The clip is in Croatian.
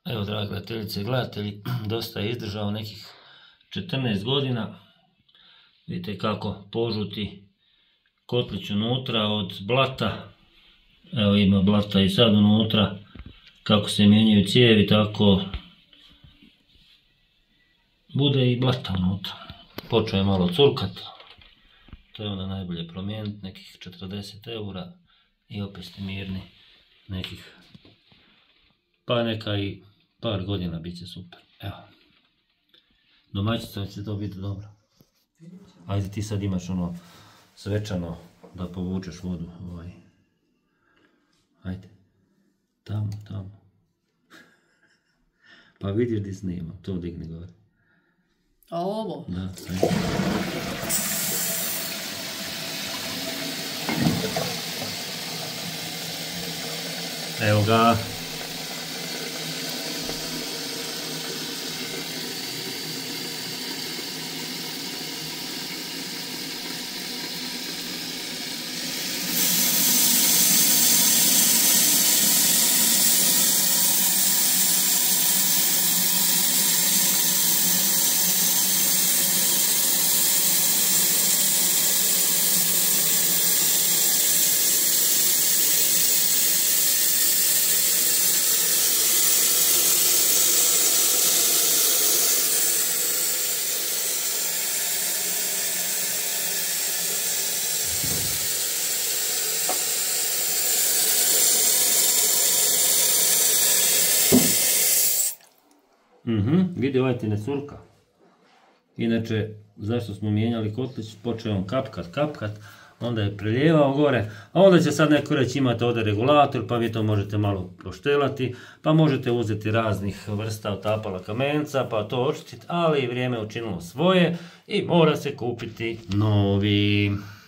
Evo, dragi gledateljice i gledatelji, dosta je izdržao nekih 14 godina. Vidite kako požuti kotlić unutra od blata. Evo, ima blata i sad unutra. Kako se mijenjaju cijevi, tako bude i blata unutra. Počeo je malo curkat. To je onda najbolje promijeniti, nekih 40 eura i opet ste mirni nekih pa neka i par godina bit će super. Evo. Domaćica će to biti dobro. Ajde, ti sad imaš ono svečano da povučeš vodu. Ajde. Tamo. Pa vidiš di snimam, to digni gore. A ovo? Da, ajde. Evo ga. Vidi, ovaj ti ne curka. Inače, zašto smo mijenjali kotlić, počeo on kapkat, onda je prelijevao gore, a onda će sad neko reći imate ovdje regulator, pa vi to možete malo poštelati, pa možete uzeti raznih vrsta otapala kamenca, pa to očistiti, ali vrijeme učinilo svoje i mora se kupiti novi.